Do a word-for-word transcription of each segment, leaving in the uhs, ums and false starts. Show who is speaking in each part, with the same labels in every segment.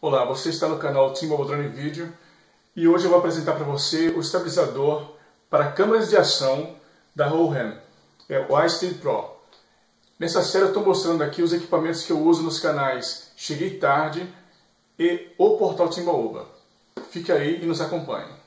Speaker 1: Olá, você está no canal T-Mobile Drone Video e hoje eu vou apresentar para você o estabilizador para câmeras de ação da Rohem, é o iSteady Pro. Nessa série eu estou mostrando aqui os equipamentos que eu uso nos canais Cheguei Tarde e o Portal Timbaúba. Fique aí e nos acompanhe.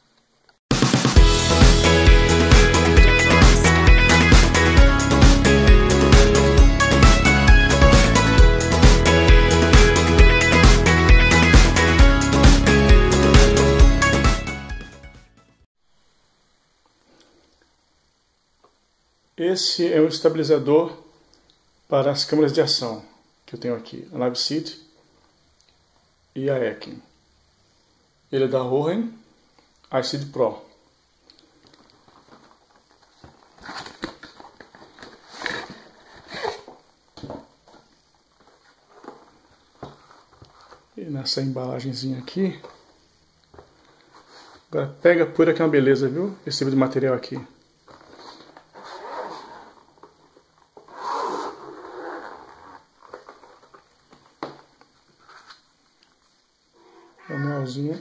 Speaker 1: Esse é o estabilizador para as câmeras de ação que eu tenho aqui, a LiveSeed e a Ekin. Ele é da Rohem iSteady Pro. E nessa embalagenzinha aqui, agora pega pura que é uma beleza, viu? Esse tipo de material aqui. Manualzinho.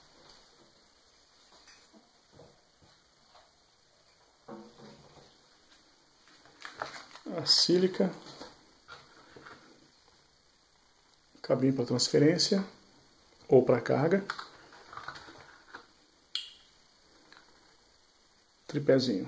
Speaker 1: A sílica. Cabinho para transferência ou para carga. Tripézinho.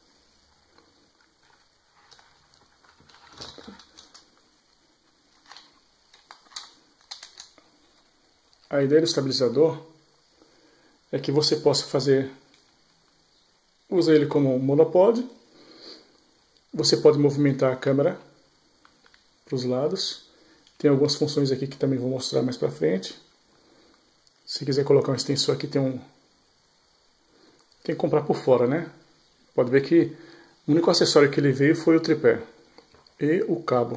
Speaker 1: A ideia do estabilizador é que você possa fazer, usa ele como um monopod, você pode movimentar a câmera para os lados, tem algumas funções aqui que também vou mostrar mais para frente. Se quiser colocar um extensor aqui, tem um, tem que comprar por fora, né? Pode ver que o único acessório que ele veio foi o tripé e o cabo.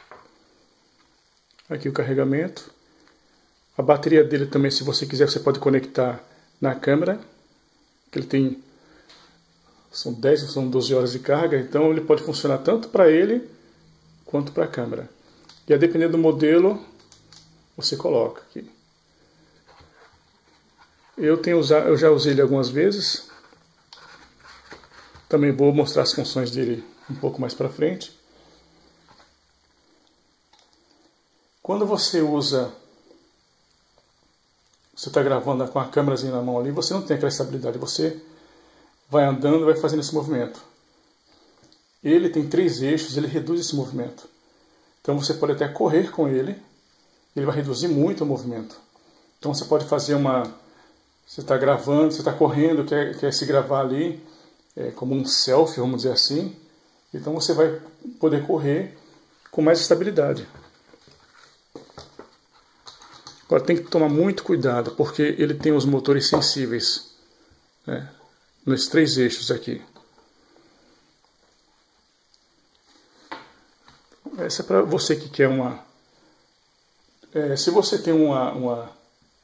Speaker 1: Aqui o carregamento. A bateria dele também, se você quiser, você pode conectar na câmera. Ele tem, são dez, são doze horas de carga, então ele pode funcionar tanto para ele quanto para a câmera. E a depender do modelo, você coloca aqui. Eu, tenho usado, eu já usei ele algumas vezes. Também vou mostrar as funções dele um pouco mais para frente. Quando você usa... Você está gravando com a câmerazinha na mão ali, você não tem aquela estabilidade, você vai andando e vai fazendo esse movimento. Ele tem três eixos, ele reduz esse movimento. Então você pode até correr com ele, ele vai reduzir muito o movimento. Então você pode fazer uma... Você está gravando, você está correndo, quer, quer se gravar ali, é, como um selfie, vamos dizer assim. Então você vai poder correr com mais estabilidade. Agora tem que tomar muito cuidado, porque ele tem os motores sensíveis, né, nos três eixos aqui. Essa é para você que quer uma... É, se você tem uma, uma,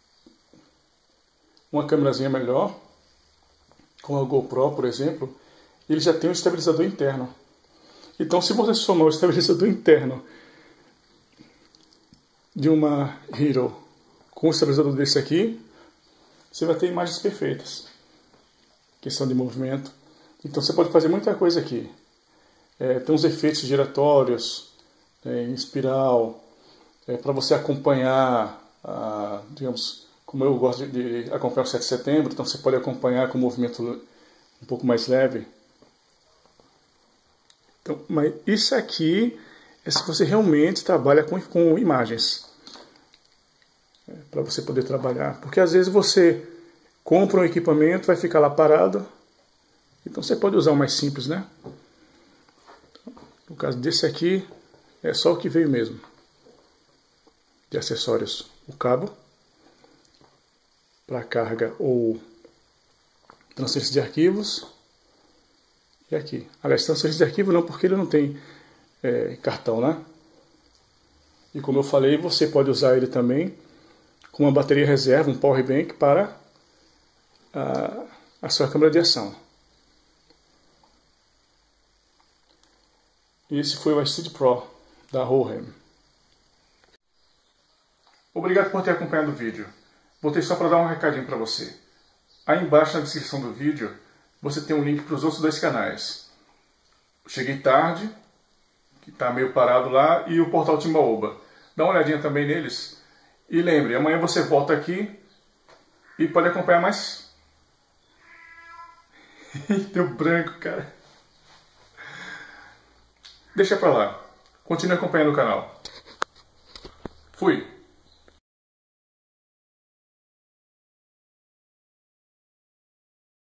Speaker 1: uma câmerazinha melhor, como a GoPro, por exemplo, ele já tem um estabilizador interno. Então, se você somar o estabilizador interno de uma Hero com um estabilizador desse aqui, você vai ter imagens perfeitas. Questão de movimento. Então você pode fazer muita coisa aqui. É, tem uns efeitos giratórios, é, em espiral, é, para você acompanhar, a, digamos, como eu gosto de, de acompanhar o sete de setembro, então você pode acompanhar com um movimento um pouco mais leve. Então, mas isso aqui é se você realmente trabalha com, com imagens. Para você poder trabalhar, porque às vezes você compra um equipamento, vai ficar lá parado, então você pode usar o mais simples, né? No caso desse aqui, é só o que veio mesmo, de acessórios, o cabo, para carga ou transferência de arquivos, e aqui, aliás, transferência de arquivo não, porque ele não tem é, cartão, né? E como eu falei, você pode usar ele também com uma bateria reserva, um power bank para a, a sua câmera de ação. Esse foi o iSteady Pro da Rohem. Obrigado por ter acompanhado o vídeo. Voltei só para dar um recadinho para você. Aí embaixo na descrição do vídeo, você tem um link para os outros dois canais. Cheguei Tarde, que está meio parado lá, e o Portal Timbaúba. Dá uma olhadinha também neles. E lembre, amanhã você volta aqui e pode acompanhar mais. Deu branco, cara. Deixa pra lá. Continue acompanhando o canal. Fui.